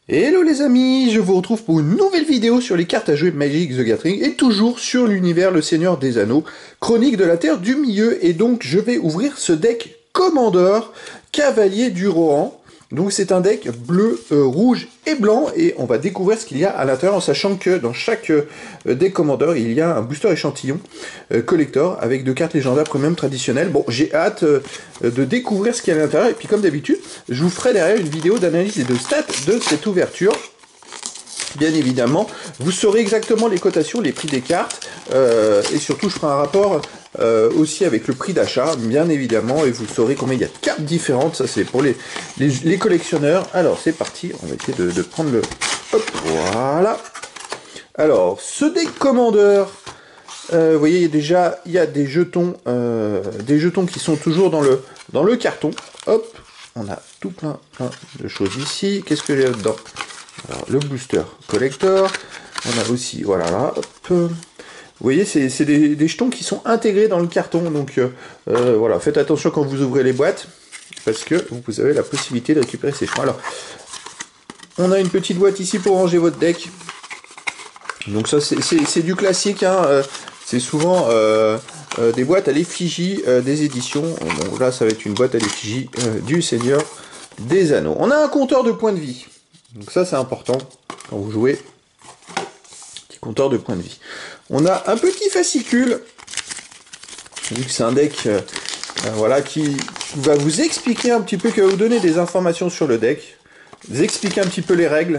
Hello les amis, je vous retrouve pour une nouvelle vidéo sur les cartes à jouer Magic the Gathering et toujours sur l'univers Le Seigneur des Anneaux, chronique de la Terre du Milieu. Et donc je vais ouvrir ce deck Commander Cavalier du Rohan. Donc c'est un deck bleu, rouge et blanc et on va découvrir ce qu'il y a à l'intérieur en sachant que dans chaque deck Commander il y a un booster échantillon collector avec 2 cartes légendaires premium traditionnelles. Bon, j'ai hâte de découvrir ce qu'il y a à l'intérieur et puis comme d'habitude je vous ferai derrière une vidéo d'analyse et de stats de cette ouverture. Bien évidemment, vous saurez exactement les cotations, les prix des cartes, et surtout je ferai un rapport aussi avec le prix d'achat, bien évidemment, et vous saurez combien il y a de cartes différentes, ça c'est pour les collectionneurs. Alors c'est parti, on va essayer de prendre le... Hop, voilà. Alors, ce deck Commander, vous voyez déjà, il y a des jetons qui sont toujours dans le carton. Hop, on a tout plein de choses ici. Qu'est-ce que j'ai là-dedans? Alors, le booster collector, on a aussi, voilà, là, hop. Vous voyez, c'est des jetons qui sont intégrés dans le carton, donc voilà, faites attention quand vous ouvrez les boîtes, parce que vous avez la possibilité de récupérer ces jetons. Alors, on a une petite boîte ici pour ranger votre deck, donc ça c'est du classique, hein, c'est souvent des boîtes à l'effigie des éditions, donc là ça va être une boîte à l'effigie du Seigneur des Anneaux. On a un compteur de points de vie. Donc ça c'est important quand vous jouez, petit compteur de points de vie. On a un petit fascicule, vu que c'est un deck voilà, qui va vous expliquer un petit peu, qui va vous donner des informations sur le deck, vous expliquer un petit peu les règles.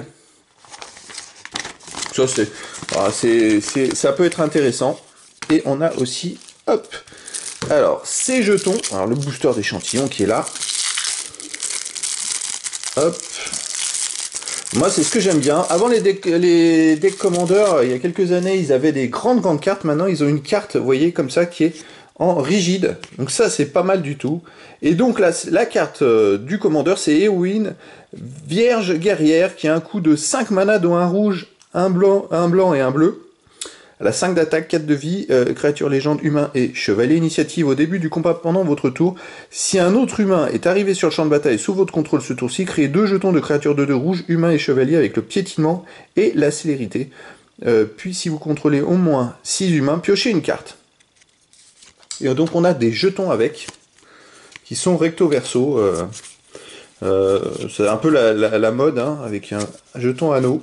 Ça voilà, ça peut être intéressant. Et on a aussi, hop, alors ces jetons, alors le booster d'échantillon qui est là, hop. Moi, c'est ce que j'aime bien. Avant, les decks Commander, il y a quelques années, ils avaient des grandes cartes. Maintenant, ils ont une carte, vous voyez, comme ça, qui est en rigide. Donc ça, c'est pas mal du tout. Et donc, la carte du Commander, c'est Éowyn, Vierge Guerrière, qui a un coût de 5 mana, dont un rouge, un blanc et un bleu. Elle a 5 d'attaque, 4 de vie, créature légende, humain et chevalier. Initiative au début du combat pendant votre tour. Si un autre humain est arrivé sur le champ de bataille sous votre contrôle ce tour-ci, créez 2 jetons de créatures de 2 rouges, humain et chevalier avec le piétinement et la célérité. Puis si vous contrôlez au moins 6 humains, piochez une carte. Et donc on a des jetons avec, qui sont recto verso. C'est un peu la mode, hein, avec un jeton anneau.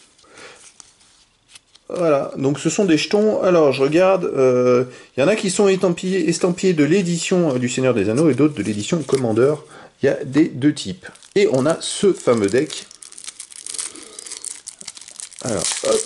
Voilà, donc ce sont des jetons. Alors je regarde, il y en a qui sont estampillés de l'édition du Seigneur des Anneaux et d'autres de l'édition Commander. Il y a des deux types. Et on a ce fameux deck. Alors hop,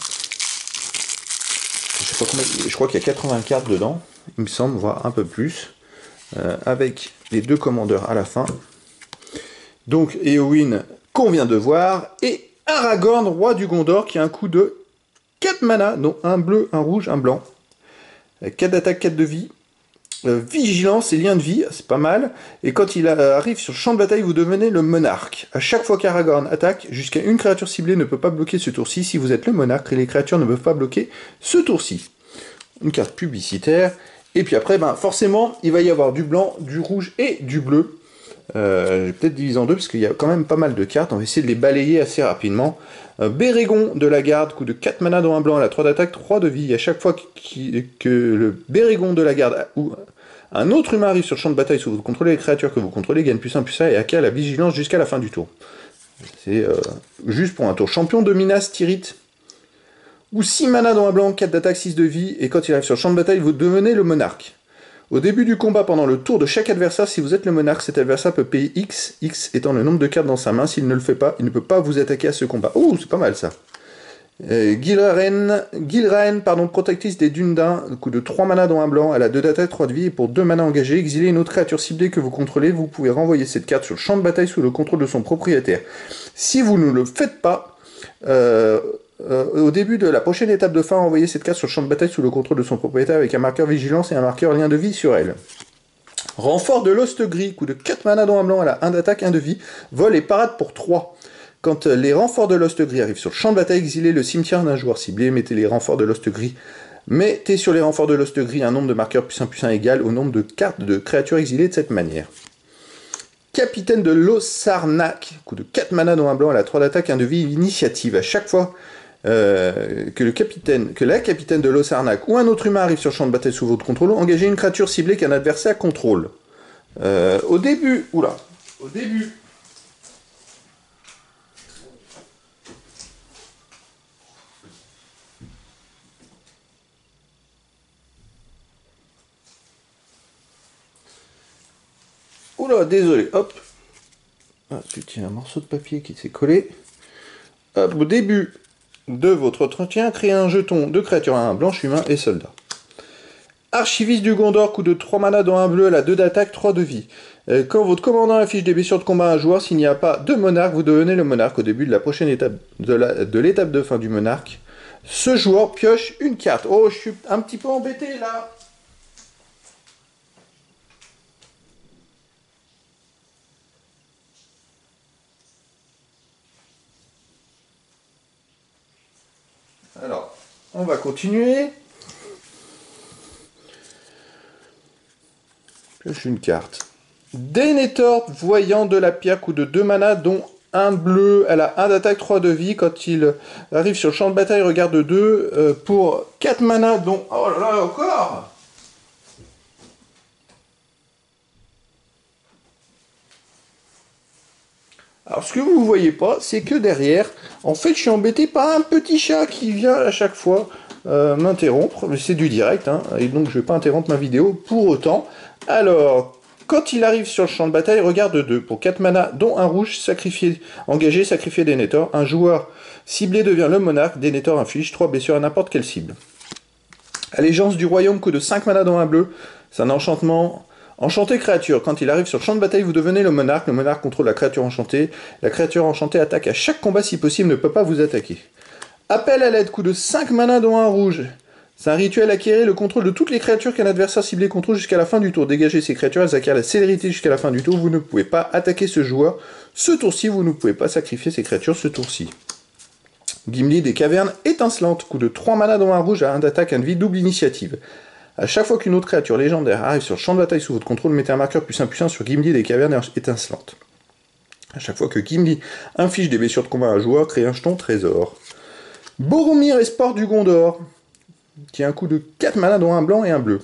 je sais pas combien, je crois qu'il y a 80 cartes dedans, il me semble, voire un peu plus, avec les 2 commandeurs à la fin. Donc Éowyn qu'on vient de voir, et Aragorn, roi du Gondor, qui a un coût de 4 mana, dont un bleu, un rouge, un blanc. 4 d'attaque, 4 de vie. Vigilance et lien de vie, c'est pas mal. Et quand il arrive sur le champ de bataille, vous devenez le monarque. À chaque fois qu'Aragorn attaque, jusqu'à une créature ciblée ne peut pas bloquer ce tour-ci. Si vous êtes le monarque, les créatures ne peuvent pas bloquer ce tour-ci. Une carte publicitaire. Et puis après, ben, forcément, il va y avoir du blanc, du rouge et du bleu. Je vais peut-être diviser en deux parce qu'il y a quand même pas mal de cartes. On va essayer de les balayer assez rapidement. Bérégon de la garde, coût de 4 mana dans un blanc, elle a 3 d'attaque, 3 de vie. À chaque fois que le Bérégon de la garde ou un autre humain arrive sur le champ de bataille sous vous contrôlez les créatures que vous contrôlez, gagne +1/+1 et acquiert la vigilance jusqu'à la fin du tour. C'est juste pour un tour. Champion de Minas Tirith, ou 6 mana dans un blanc, 4 d'attaque, 6 de vie, et quand il arrive sur le champ de bataille, vous devenez le monarque. Au début du combat, pendant le tour de chaque adversaire, si vous êtes le monarque, cet adversaire peut payer X, X étant le nombre de cartes dans sa main. S'il ne le fait pas, il ne peut pas vous attaquer à ce combat. Oh, c'est pas mal ça. Gilraen, protectrice des dunes d'un, coût de 3 mana dans un blanc, elle a 2 d'attaque, 3 de vie, et pour 2 mana engagés, exilez une autre créature ciblée que vous contrôlez, vous pouvez renvoyer cette carte sur le champ de bataille sous le contrôle de son propriétaire. Si vous ne le faites pas, au début de la prochaine étape de fin, envoyez cette carte sur le champ de bataille sous le contrôle de son propriétaire avec un marqueur vigilance et un marqueur lien de vie sur elle. Renfort de l'Ost Gris, coût de 4 mana dans un blanc, elle a 1 d'attaque, 1 de vie, vol et parade pour 3. Quand les renforts de l'Ost Gris arrivent sur le champ de bataille, exilez le cimetière d'un joueur ciblé, mettez les renforts de l'Ost Gris. Mettez sur les renforts de l'Ost Gris un nombre de marqueurs +1/+1 égal au nombre de cartes de créatures exilées de cette manière. Capitaine de l'Osarnak, coup de 4 mana dont un blanc, elle a 3 d'attaque, 1 de vie, initiative. À chaque fois que la capitaine de l'Osarnak ou un autre humain arrive sur le champ de bataille sous votre contrôle, engagez une créature ciblée qu'un adversaire contrôle. Au début, oula, désolé, hop. Ah, il y a un morceau de papier qui s'est collé. Hop, au début de votre entretien, créez un jeton de créature à un blanche, humain et soldat. Archiviste du Gondor, coup de 3 mana dans un bleu, elle a 2 d'attaque, 3 de vie. Quand votre commandant affiche des blessures de combat à un joueur, s'il n'y a pas de monarque, vous devenez le monarque au début de la prochaine étape de l'étape de fin du monarque. Ce joueur pioche une carte. Oh, je suis un petit peu embêté là. Alors, on va continuer. Pioche une carte. Denethor, voyant de la pierre, coup de 2 mana, dont un bleu. Elle a 1 d'attaque, 3 de vie. Quand il arrive sur le champ de bataille, regarde 2 pour 4 mana, dont... Oh là là, encore. Alors, ce que vous ne voyez pas, c'est que derrière, en fait, je suis embêté par un petit chat qui vient à chaque fois m'interrompre. C'est du direct, hein, et donc je ne vais pas interrompre ma vidéo pour autant. Alors, quand il arrive sur le champ de bataille, regarde 2 pour 4 mana, dont un rouge, engagé, sacrifier Denethor. Un joueur ciblé devient le monarque. Denethor inflige 3 blessures à n'importe quelle cible. Allégeance du royaume, coup de 5 mana dans un bleu. C'est un enchantement. Enchanté créature. Quand il arrive sur le champ de bataille, vous devenez le monarque. Le monarque contrôle la créature enchantée. La créature enchantée attaque à chaque combat si possible, ne peut pas vous attaquer. Appel à l'aide, coup de 5 mana dont un rouge. C'est un rituel, acquérir le contrôle de toutes les créatures qu'un adversaire ciblé contrôle jusqu'à la fin du tour. Dégagez ces créatures, elles acquièrent la célérité jusqu'à la fin du tour. Vous ne pouvez pas attaquer ce joueur. Ce tour-ci, vous ne pouvez pas sacrifier ces créatures ce tour-ci. Gimli des cavernes étincelantes. Coup de 3 mana dont un rouge à 1 d'attaque, 1 de vie, double initiative. À chaque fois qu'une autre créature légendaire arrive sur le champ de bataille sous votre contrôle, mettez un marqueur +1/+1 sur Gimli des cavernes étincelantes. À chaque fois que Gimli inflige des blessures de combat à un joueur, créez un jeton trésor. Boromir Esport du Gondor, qui a un coup de 4 mana dont un blanc et un bleu.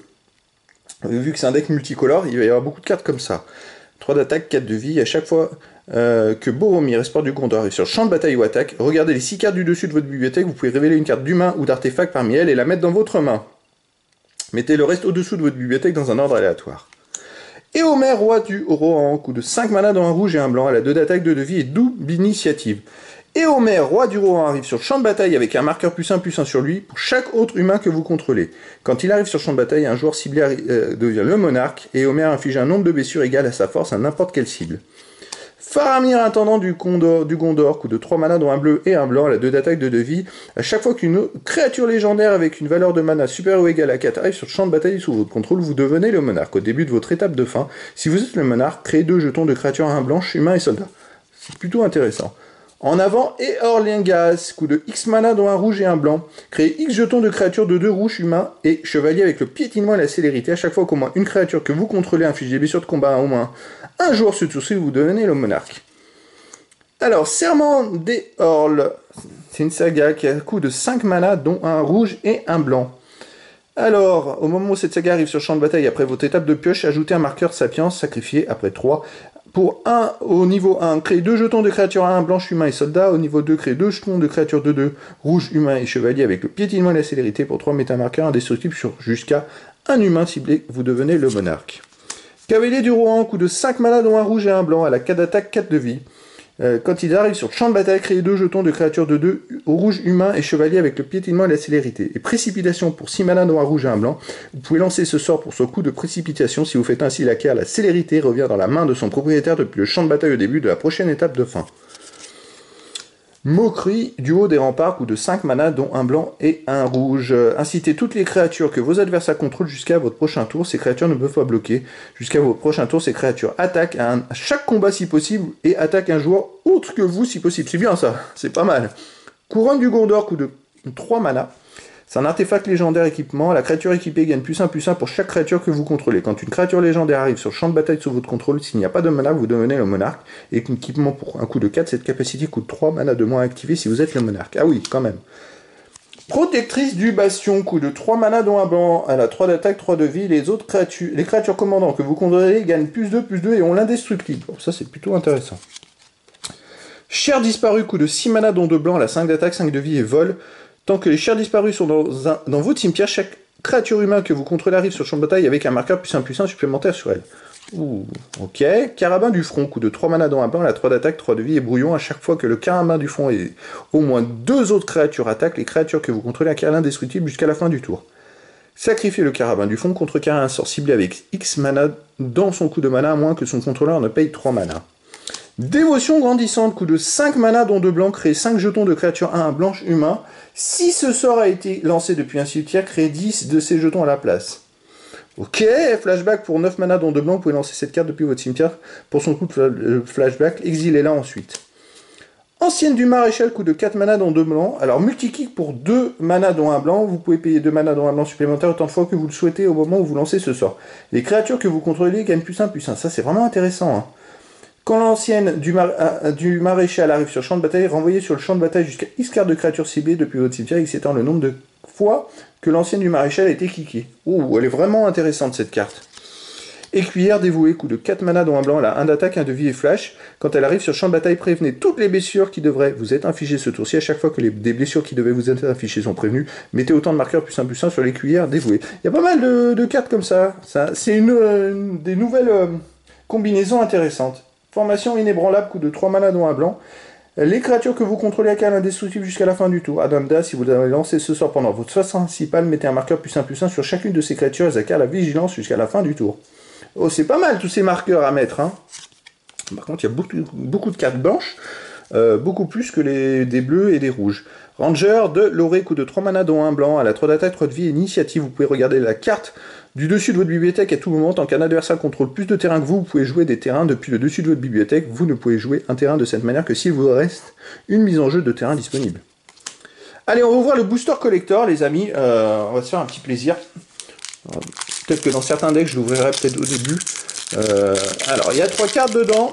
Vu que c'est un deck multicolore, il va y avoir beaucoup de cartes comme ça. 3 d'attaque, 4 de vie. À chaque fois que Boromir Esport du Gondor arrive sur le champ de bataille ou attaque, regardez les 6 cartes du dessus de votre bibliothèque, vous pouvez révéler une carte d'humain ou d'artefact parmi elles et la mettre dans votre main. Mettez le reste au-dessous de votre bibliothèque dans un ordre aléatoire. Éomer, roi du Rohan, coup de 5 mana dans un rouge et un blanc, elle a 2 d'attaque, 2 de vie et double initiative. Éomer, roi du Rohan, arrive sur le champ de bataille avec un marqueur +1/+1 sur lui pour chaque autre humain que vous contrôlez. Quand il arrive sur le champ de bataille, un joueur ciblé devient le monarque et Éomer inflige un nombre de blessures égal à sa force à n'importe quelle cible. Faramir, intendant du Gondor, coup de 3 mana dont un bleu et un blanc, elle a 2 d'attaque, 2 de vie. À chaque fois qu'une créature légendaire avec une valeur de mana supérieure ou égale à 4 arrive sur le champ de bataille sous votre contrôle, vous devenez le monarque. Au début de votre étape de fin, si vous êtes le monarque, créez 2 jetons de créatures à 1 blanche, humain et soldat. C'est plutôt intéressant. En avant, Eorlingas, coup de X mana dont un rouge et un blanc. Créez X jetons de créatures de 2 rouges humains et chevalier avec le piétinement et la célérité. À chaque fois qu'au moins une créature que vous contrôlez inflige des blessures de combat à au moins un joueur ce tour-ci, vous devenez le monarque. Alors, Serment des Orles, c'est une saga qui a un coup de 5 mana dont un rouge et un blanc. Alors, au moment où cette saga arrive sur le champ de bataille, après votre étape de pioche, ajoutez un marqueur Sapiens, sacrifié après 3. Pour 1, au niveau 1, créez 2 jetons de créatures à 1, blanche, humain et soldat. Au niveau 2, créez 2 jetons de créatures de 2, rouge, humain et chevalier avec le piétinement et la célérité. Pour 3, mettez un marqueur indestructible sur jusqu'à un humain ciblé, vous devenez le monarque. Cavalier du Rohan, coup de 5 mana dont un rouge et un blanc, à la 4 d'attaque, 4 de vie. Quand il arrive sur le champ de bataille, créez 2 jetons de créatures de 2, rouge, humain et chevalier avec le piétinement et la célérité. Et précipitation pour 6 mana dont un rouge et un blanc. Vous pouvez lancer ce sort pour ce coup de précipitation. Si vous faites ainsi, il acquiert la célérité revient dans la main de son propriétaire depuis le champ de bataille au début de la prochaine étape de fin. Moquerie du haut des remparts, coup de 5 mana dont un blanc et un rouge. Incitez toutes les créatures que vos adversaires contrôlent jusqu'à votre prochain tour. Ces créatures ne peuvent pas bloquer. Jusqu'à votre prochain tour, ces créatures attaquent à chaque combat si possible et attaquent un joueur autre que vous si possible. C'est bien ça, c'est pas mal. Couronne du Gondor, coup de 3 mana. C'est un artefact légendaire équipement. La créature équipée gagne +1/+1 pour chaque créature que vous contrôlez. Quand une créature légendaire arrive sur le champ de bataille sous votre contrôle, s'il n'y a pas de monarque, vous devenez le monarque. Et équipement pour un coût de 4, cette capacité coûte 3 mana de moins à activer si vous êtes le monarque. Ah oui, quand même. Protectrice du bastion, coût de 3 mana dont un blanc. Elle a 3 d'attaque, 3 de vie. Les créatures commandants que vous contrôlez gagnent +2/+2 et ont l'indestructible. Bon, ça c'est plutôt intéressant. Chère disparue, coût de 6 mana dont 2 blancs. Elle a 5 d'attaque, 5 de vie et vol. Tant que les chères disparues sont dans votre cimetière, chaque créature humaine que vous contrôlez arrive sur le champ de bataille avec un marqueur +1/+1 supplémentaire sur elle. Ouh, ok. Carabin du front, coût de 3 mana dans un blanc, elle a 3 d'attaque, 3 de vie et brouillon. À chaque fois que le carabin du front et au moins 2 autres créatures attaquent, les créatures que vous contrôlez acquièrent l'indestructible jusqu'à la fin du tour. Sacrifiez le carabin du front, contrecarrer un sort ciblé avec X mana dans son coup de mana, à moins que son contrôleur ne paye 3 mana. Dévotion grandissante, coût de 5 mana dont 2 blancs, créez 5 jetons de créature 1 blanche humain. Si ce sort a été lancé depuis un cimetière, créez 10 de ces jetons à la place. Ok, flashback pour 9 mana dont 2 blancs, vous pouvez lancer cette carte depuis votre cimetière pour son coup de flashback, exilez-la ensuite. Ancienne du maréchal, coût de 4 mana dont 2 blancs. Alors multi-kick pour 2 mana dont 1 blanc, vous pouvez payer 2 mana dont 1 blanc supplémentaire autant de fois que vous le souhaitez au moment où vous lancez ce sort. Les créatures que vous contrôlez gagnent +1/+1, ça c'est vraiment intéressant. Hein. Quand l'ancienne du maréchal arrive sur le champ de bataille, renvoyez sur le champ de bataille jusqu'à X cartes de créatures ciblées depuis votre cimetière, excitant le nombre de fois que l'ancienne du maréchal a été kickée. Ouh, elle est vraiment intéressante cette carte. Écuyère dévouée, coût de 4 mana dont un blanc, elle a 1 d'attaque, 1 de vie et flash. Quand elle arrive sur le champ de bataille, prévenez toutes les blessures qui devraient vous être infligées ce tour-ci. À chaque fois que des blessures qui devaient vous être infligées sont prévenues, mettez autant de marqueurs +1/+1 sur l'écuyère dévouée. Il y a pas mal de cartes comme ça. C'est des nouvelles combinaisons intéressantes. Formation inébranlable, coût de 3 mana dont un blanc. Les créatures que vous contrôlez acquièrent l'indestructible jusqu'à la fin du tour. Adanda, si vous avez lancé ce sort pendant votre phase principale, mettez un marqueur +1/+1 sur chacune de ces créatures, elles acquièrent la vigilance jusqu'à la fin du tour. Oh, c'est pas mal tous ces marqueurs à mettre. Hein. Par contre, il y a beaucoup de cartes blanches, beaucoup plus que des bleus et des rouges. Ranger de Loré, coût de 3 mana dont un blanc, elle a 3 d'attaque, 3 de vie et initiative. Vous pouvez regarder la carte du dessus de votre bibliothèque à tout moment. Tant qu'un adversaire contrôle plus de terrain que vous pouvez jouer des terrains depuis le dessus de votre bibliothèque. Vous ne pouvez jouer un terrain de cette manière que s'il vous reste une mise en jeu de terrain disponible. Allez, on va voir le booster collector, les amis. On va se faire un petit plaisir. Peut-être que dans certains decks, je l'ouvrirai peut-être au début. Alors, il y a 3 cartes dedans.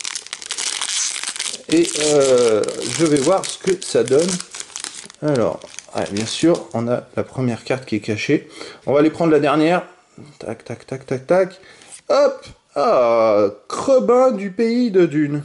Et je vais voir ce que ça donne. Alors, ouais, bien sûr, on a la première carte qui est cachée. On va aller prendre la dernière. Tac, tac, tac, tac, tac. Hop! Ah! Crebin du pays de Dune.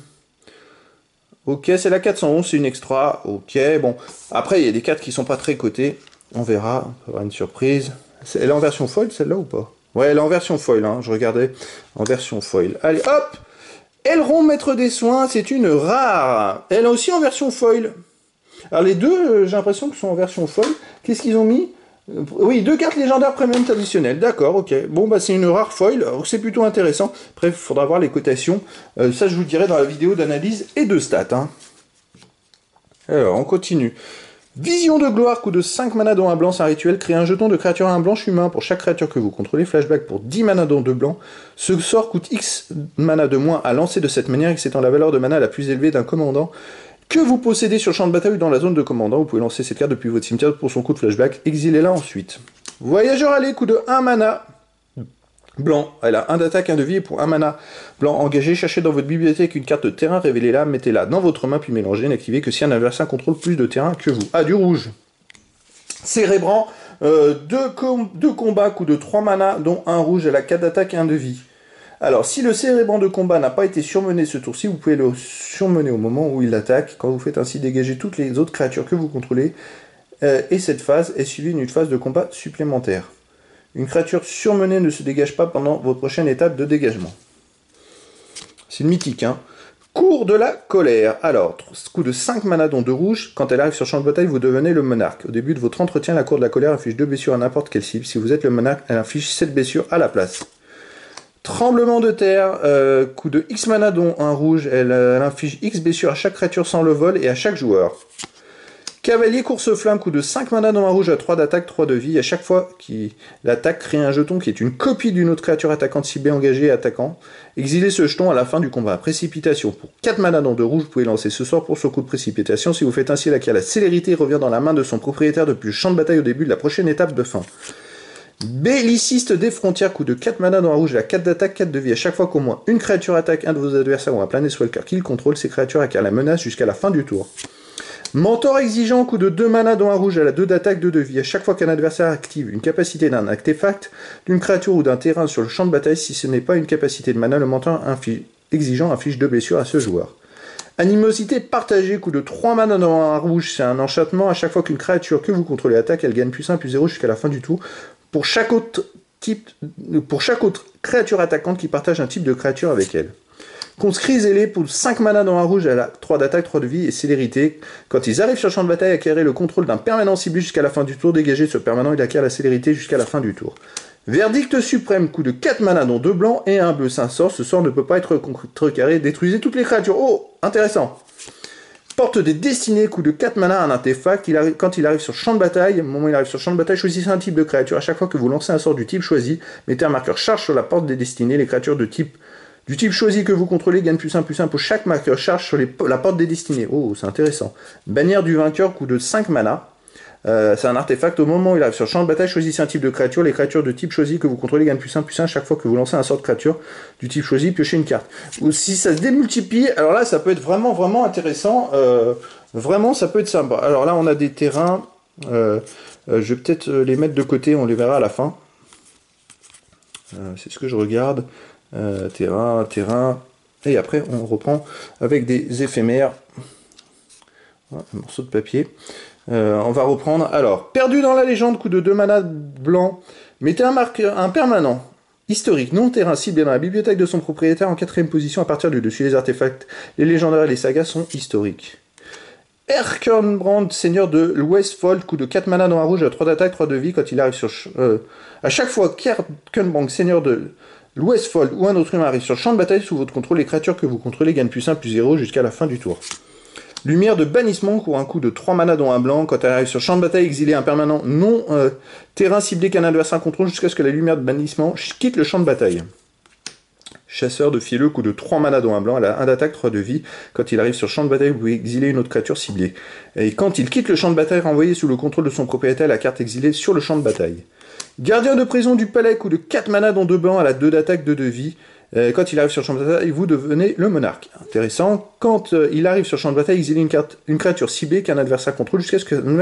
Ok, c'est la 411, c'est une extra. Ok, bon. Après, il y a des cartes qui sont pas très cotées. On verra. On va avoir une surprise. Elle est en version foil, celle-là, ou pas? Ouais, elle est en version foil, hein. Je regardais. En version foil. Allez, hop! Elrond, maître des soins, c'est une rare. Elle est aussi en version foil. Alors les deux, j'ai l'impression qu'ils sont en version foil. Qu'est-ce qu'ils ont mis? Oui, 2 cartes légendaires premium traditionnelles. D'accord, ok. Bon, bah c'est une rare foil, c'est plutôt intéressant. Après, il faudra voir les cotations. Ça, je vous le dirai dans la vidéo d'analyse et de stats. Hein. Alors, on continue. Vision de gloire, coût de 5 mana dont un blanc, c'est un rituel. Créez un jeton de créature 1 blanche humain pour chaque créature que vous contrôlez. Flashback pour 10 mana dont 2 blancs. Ce sort coûte X mana de moins à lancer de cette manière, excitant la valeur de mana la plus élevée d'un commandant que vous possédez sur le champ de bataille ou dans la zone de commandant. Vous pouvez lancer cette carte depuis votre cimetière pour son coup de flashback. Exilez-la ensuite. Voyageur allé, coût de 1 mana blanc. Elle a 1 d'attaque, 1 de vie, et pour 1 mana blanc engagé, cherchez dans votre bibliothèque une carte de terrain, révélez-la, mettez-la dans votre main, puis mélangez, n'activez que si un adversaire contrôle plus de terrain que vous. Ah, du rouge. Cérébrant, 2 combats, coût de 3 mana, dont 1 rouge, elle a 4 d'attaque et 1 de vie. Alors, si le cérébrant de combat n'a pas été surmené ce tour-ci, vous pouvez le surmener au moment où il attaque. Quand vous faites ainsi dégager toutes les autres créatures que vous contrôlez, et cette phase est suivie d'une phase de combat supplémentaire. Une créature surmenée ne se dégage pas pendant votre prochaine étape de dégagement. C'est une mythique, hein. Cours de la colère. Alors, coup de 5 mana dont 2 rouges. Quand elle arrive sur le champ de bataille, vous devenez le monarque. Au début de votre entretien, la cour de la colère inflige 2 blessures à n'importe quelle cible. Si vous êtes le monarque, elle inflige 7 blessures à la place. Tremblement de terre, coup de X mana dont un rouge, elle inflige X blessures à chaque créature sans le vol et à chaque joueur. Cavalier course-flamme, coup de 5 mana dans un rouge à 3 d'attaque, 3 de vie. À chaque fois qu'il attaque, crée un jeton qui est une copie d'une autre créature attaquante ciblée, engagée et attaquant. Exilez ce jeton à la fin du combat. Précipitation, pour 4 mana dans 2 rouges, vous pouvez lancer ce sort pour ce coup de précipitation. Si vous faites ainsi, la célérité revient dans la main de son propriétaire depuis le champ de bataille au début de la prochaine étape de fin. Belliciste des frontières, coup de 4 mana dans un rouge à 4 d'attaque, 4 de vie. À chaque fois qu'au moins une créature attaque un de vos adversaires ou un Planeswalker qu'il contrôle, ces créatures acquièrent la menace jusqu'à la fin du tour. Mentor exigeant, coup de 2 mana dans un rouge à la 2 d'attaque, 2 de vie. À chaque fois qu'un adversaire active une capacité d'un artefact, d'une créature ou d'un terrain sur le champ de bataille, si ce n'est pas une capacité de mana, le mentor exigeant inflige 2 blessures à ce joueur. Animosité partagée, coup de 3 mana dans un rouge, c'est un enchantement. À chaque fois qu'une créature que vous contrôlez attaque, elle gagne +1, +0 jusqu'à la fin du tour. Pour chaque autre créature attaquante qui partage un type de créature avec elle. Conscrit zélé pour 5 mana dans un rouge à la 3 d'attaque, 3 de vie et célérité. Quand ils arrivent sur le champ de bataille, acquérir le contrôle d'un permanent ciblé jusqu'à la fin du tour. Dégagez ce permanent, il acquiert la célérité jusqu'à la fin du tour. Verdict suprême, coup de 4 mana dont 2 blancs et 1 bleu, c'est un sort. Ce sort ne peut pas être contrecarré. Détruisez toutes les créatures. Oh, intéressant. Porte des destinées, coup de 4 mana, un artefact. Quand il arrive sur le champ de bataille, au moment où il arrive sur le champ de bataille, choisissez un type de créature. À chaque fois que vous lancez un sort du type choisi, mettez un marqueur charge sur la porte des destinées. Les créatures du type choisi que vous contrôlez gagnent +1/+1 pour chaque marqueur charge sur la porte des destinées. Oh, c'est intéressant. Bannière du vainqueur, coup de 5 mana. C'est un artefact. Au moment où il arrive sur le champ de bataille, choisissez un type de créature. Les créatures de type choisi que vous contrôlez gagnent +1/+1 chaque fois que vous lancez un sort de créature du type choisi, piochez une carte. Ou si ça se démultiplie, alors là, ça peut être vraiment intéressant. Vraiment, ça peut être sympa. Alors là, on a des terrains. Je vais peut-être les mettre de côté, on les verra à la fin. C'est ce que je regarde. Terrain. Et après, on reprend avec des éphémères. Un morceau de papier. On va reprendre. Alors, perdu dans la légende, coup de 2 mana blanc. Mettez un permanent historique non terrain ciblé dans la bibliothèque de son propriétaire en 4ème position à partir du dessus. Les artefacts, les légendaires et les sagas sont historiques. Erkenbrand, seigneur de l'Westfold, coup de 4 mana dans un rouge à 3 d'attaque, 3 de vie. Quand il arrive sur... à chaque fois qu'Erkenbrand, seigneur de l'Westfold ou un autre humain arrive sur le champ de bataille sous votre contrôle, les créatures que vous contrôlez gagnent +1/+0 jusqu'à la fin du tour. Lumière de bannissement pour un coup de 3 mana dans un blanc. Quand elle arrive sur le champ de bataille, exilez un permanent non terrain ciblé qu'un adversaire contrôle jusqu'à ce que la lumière de bannissement quitte le champ de bataille. Chasseur de fielleux, coup de 3 mana dans un blanc, elle a 1 d'attaque, 3 de vie. Quand il arrive sur le champ de bataille, vous pouvez exiler une autre créature ciblée. Et quand il quitte le champ de bataille, renvoyez sous le contrôle de son propriétaire la carte exilée sur le champ de bataille. Gardien de prison du palais, coup de 4 mana dans 2 blancs, elle a 2 d'attaque, 2 de vie. Quand il arrive sur le champ de bataille, vous devenez le monarque. Intéressant. Quand il arrive sur le champ de bataille, exilez une créature ciblée qu'un adversaire contrôle jusqu'à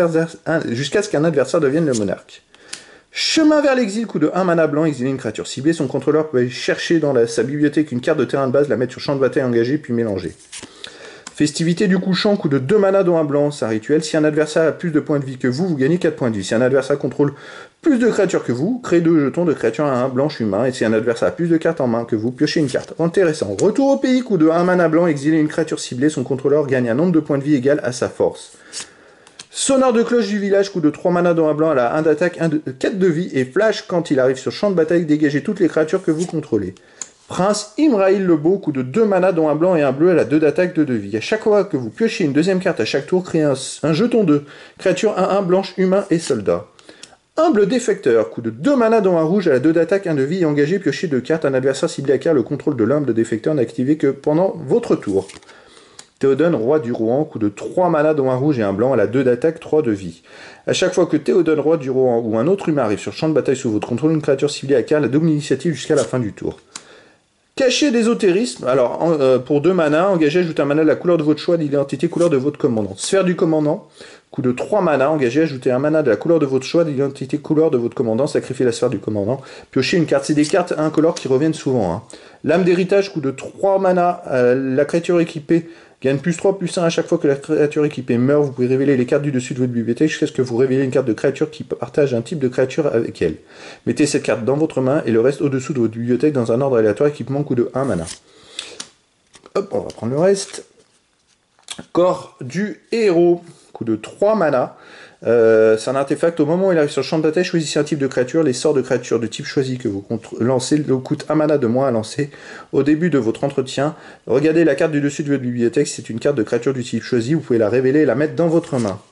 ce qu'un adversaire devienne le monarque. Chemin vers l'exil, coup de 1 mana blanc, exilez une créature ciblée. Son contrôleur peut aller chercher dans sa bibliothèque une carte de terrain de base, la mettre sur le champ de bataille engagé, puis mélanger. Festivité du couchant, coup de 2 mana dans un blanc, c'est un rituel. Si un adversaire a plus de points de vie que vous, vous gagnez 4 points de vie. Si un adversaire contrôle plus de créatures que vous, créez 2 jetons de créatures à 1 blanche humain. Et si un adversaire a plus de cartes en main que vous, piochez une carte. Intéressant. Retour au pays, coup de 1 mana blanc, exilez une créature ciblée. Son contrôleur gagne un nombre de points de vie égal à sa force. Sonneur de cloche du village, coup de 3 mana dans un blanc, elle a 1 d'attaque, 4 de vie. Et flash, quand il arrive sur le champ de bataille, dégagez toutes les créatures que vous contrôlez. Prince Imraïl le Beau, coup de 2 mana dont un blanc et un bleu, elle a 2 d'attaque, 2 de vie. À chaque fois que vous piochez une deuxième carte à chaque tour, créez un jeton de créature 1-1 blanche, humain et soldat. Humble défecteur, coup de 2 mana dans un rouge, elle a 2 d'attaque, 1 de vie et engagé, piochez 2 cartes. Un adversaire ciblé acquiert le contrôle de l'humble défecteur n'activé que pendant votre tour. Théoden, roi du Rohan, coup de 3 mana dont un rouge et un blanc, elle a 2 d'attaque, 3 de vie. À chaque fois que Théoden, roi du Rohan ou un autre humain arrive sur le champ de bataille sous votre contrôle, une créature ciblée acquiert la double initiative jusqu'à la fin du tour. Cachet d'ésotérisme, alors pour 2 mana, engagez, ajoutez un mana de la couleur de votre choix, d'identité couleur de votre commandant. Sphère du commandant, coup de 3 mana, engagez, ajoutez un mana de la couleur de votre choix, d'identité couleur de votre commandant, sacrifiez la sphère du commandant, piochez une carte. C'est des cartes incolores qui reviennent souvent. Hein. Lame d'héritage, coup de 3 mana, la créature équipée gagne +3/+1 à chaque fois que la créature équipée meurt. Vous pouvez révéler les cartes du dessus de votre bibliothèque jusqu'à ce que vous révélez une carte de créature qui partage un type de créature avec elle. Mettez cette carte dans votre main et le reste au-dessous de votre bibliothèque dans un ordre aléatoire, équipement coup de 1 mana. Hop, on va prendre le reste. Corps du héros, coup de 3 mana. C'est un artefact. Au moment où il arrive sur le champ de bataille, choisissez un type de créature. Les sorts de créature de type choisi que vous lancez le coûtent 1 mana de moins à lancer. Au début de votre entretien, regardez la carte du dessus de votre bibliothèque. Si c'est une carte de créature du type choisi, vous pouvez la révéler et la mettre dans votre main.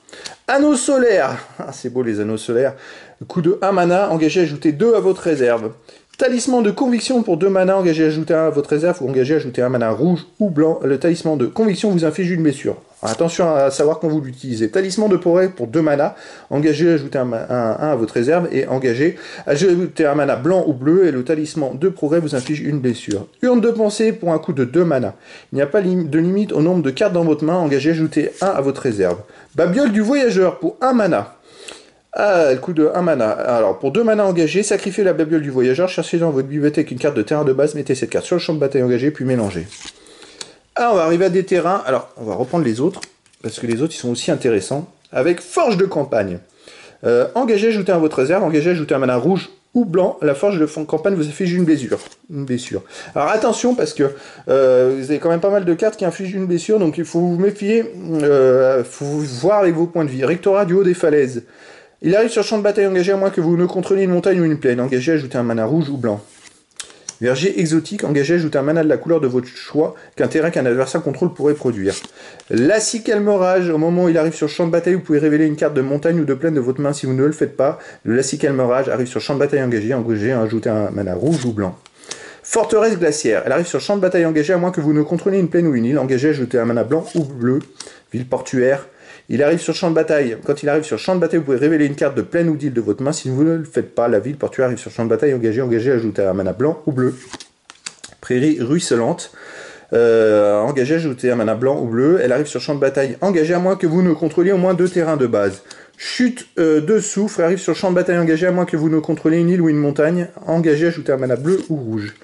Anneau solaire. Ah, c'est beau les anneaux solaires. Coût de 1 mana, engagez, ajoutez 2 à votre réserve. Talisman de conviction pour 2 mana, engagez, ajoutez 1 à votre réserve ou engagez, ajoutez 1 mana rouge ou blanc. Le talisman de conviction vous inflige une blessure. Alors, attention à savoir quand vous l'utilisez. Talisman de progrès pour 2 mana, engagez, ajoutez 1 à votre réserve et engagez, ajoutez 1 mana blanc ou bleu et le talisman de progrès vous inflige une blessure. Urne de pensée pour un coût de 2 mana. Il n'y a pas de limite au nombre de cartes dans votre main, engagez, ajoutez 1 à votre réserve. Babiole du voyageur pour 1 mana. Ah, le coût de 1 mana. Alors, pour 2 mana engagés, sacrifiez la babiole du voyageur, cherchez dans votre bibliothèque une carte de terrain de base, mettez cette carte sur le champ de bataille engagé, puis mélangez. Ah, on va arriver à des terrains. Alors, on va reprendre les autres, parce que les autres, ils sont aussi intéressants. Avec Forge de campagne. Engagez, ajoutez à votre réserve, engagez, ajoutez un mana rouge ou blanc. La Forge de campagne vous inflige une blessure. Alors, attention, parce que vous avez quand même pas mal de cartes qui infligent une blessure, donc il faut vous méfier, il faut voir avec vos points de vie. Rectorat du haut des falaises. Il arrive sur le champ de bataille engagé à moins que vous ne contrôliez une montagne ou une plaine. Engagez, ajoutez un mana rouge ou blanc. Verger exotique, engagez, ajoutez un mana de la couleur de votre choix qu'un terrain qu'un adversaire contrôle pourrait produire. Lassicalmorage, au moment où il arrive sur le champ de bataille, vous pouvez révéler une carte de montagne ou de plaine de votre main si vous ne le faites pas. Le Lassicalmorage arrive sur le champ de bataille engagé, ajoutez un mana rouge ou blanc. Forteresse glaciaire, elle arrive sur le champ de bataille engagé à moins que vous ne contrôliez une plaine ou une île. Engagez, ajoutez un mana blanc ou bleu. Ville portuaire. Il arrive sur le champ de bataille. Quand il arrive sur le champ de bataille, vous pouvez révéler une carte de plaine ou d'île de votre main. Si vous ne le faites pas, la ville portuaire arrive sur le champ de bataille. Engagez, ajoutez un mana blanc ou bleu. Prairie ruisselante. Engagez, ajoutez un mana blanc ou bleu. Elle arrive sur le champ de bataille. Engagez à moins que vous ne contrôliez au moins 2 terrains de base. Chute de soufre. Elle arrive sur le champ de bataille. Engagé à moins que vous ne contrôliez une île ou une montagne. Engagez, ajoutez un mana bleu ou rouge.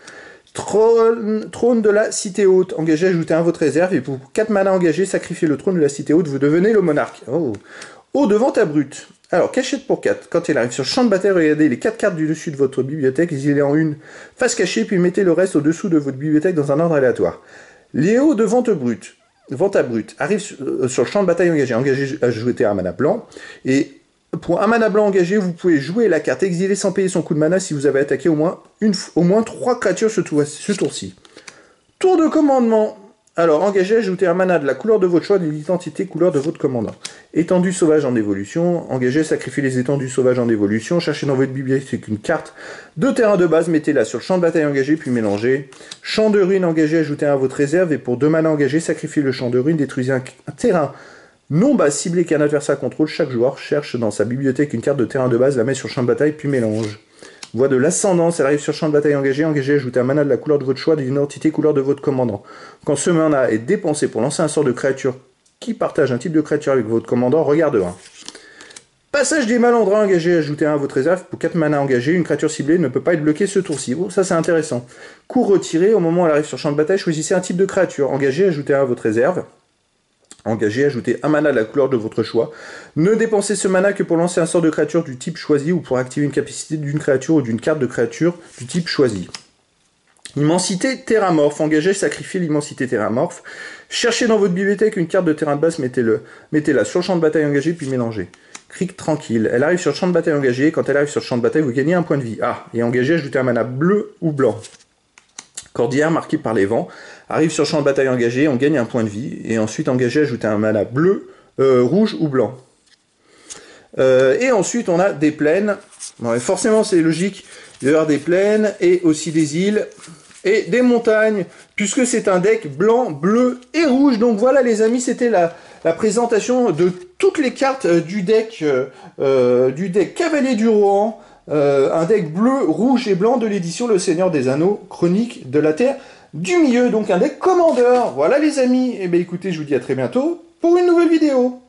Trône de la cité haute, engagez, ajoutez un à votre réserve, et pour 4 mana engagés, sacrifiez le trône de la cité haute, vous devenez le monarque. Oh. Haut de vente à brut. Alors, cachette pour 4. Quand il arrive sur le champ de bataille, regardez les 4 cartes du dessus de votre bibliothèque, exilez en une face cachée, puis mettez le reste au-dessous de votre bibliothèque dans un ordre aléatoire. Les hauts de vente brute. Vente à brut. Arrive sur le champ de bataille engagé, ajoutez un mana blanc, et pour un mana blanc engagé, vous pouvez jouer la carte exilée sans payer son coup de mana si vous avez attaqué au moins 3 créatures ce tour-ci. Tour de commandement. Alors, engagez, ajoutez un mana de la couleur de votre choix, de l'identité couleur de votre commandant. Étendue sauvage en évolution. Engagez, sacrifiez les étendues sauvages en évolution. Cherchez dans votre bibliothèque une carte de terrain de base, mettez-la sur le champ de bataille engagé, puis mélangez. Champ de ruines, engagez, ajoutez un à votre réserve, et pour 2 mana engagés, sacrifiez le champ de ruines, détruisez un terrain non base ciblé qu'un adversaire contrôle. Chaque joueur cherche dans sa bibliothèque une carte de terrain de base, la met sur le champ de bataille, puis mélange. Voie de l'ascendance, elle arrive sur le champ de bataille engagé, ajoutez un mana de la couleur de votre choix, d'une entité couleur de votre commandant. Quand ce mana est dépensé pour lancer un sort de créature qui partage un type de créature avec votre commandant, regarde 1. Passage des malandrins, engagé, ajoutez un à votre réserve, pour 4 mana engagés, une créature ciblée ne peut pas être bloquée ce tour-ci. Oh, ça c'est intéressant. Cours retiré, au moment où elle arrive sur le champ de bataille, choisissez un type de créature, engagé, ajoutez un à votre réserve. Engagez, ajoutez un mana de la couleur de votre choix. Ne dépensez ce mana que pour lancer un sort de créature du type choisi ou pour activer une capacité d'une créature ou d'une carte de créature du type choisi. Immensité terramorphe. Engagez, sacrifiez l'immensité terramorphe. Cherchez dans votre bibliothèque une carte de terrain de base, mettez-la sur le champ de bataille engagé, puis mélangez. Crique tranquille. Elle arrive sur le champ de bataille engagé. Quand elle arrive sur le champ de bataille, vous gagnez un point de vie. Ah, et engagez, ajoutez un mana bleu ou blanc. Cordillère marquée par les vents. Arrive sur le champ de bataille engagé, on gagne un point de vie. Et ensuite, engagé, ajoutez un mana bleu, rouge ou blanc. Et ensuite, on a des plaines. Bon, forcément, c'est logique. Il va y avoir des plaines et aussi des îles et des montagnes, puisque c'est un deck blanc, bleu et rouge. Donc voilà, les amis, c'était la présentation de toutes les cartes du deck Cavalier du Rohan. Un deck bleu, rouge et blanc de l'édition Le Seigneur des Anneaux, Chronique de la Terre du Milieu. Donc un deck Commander. Voilà les amis. Et bien écoutez, je vous dis à très bientôt pour une nouvelle vidéo.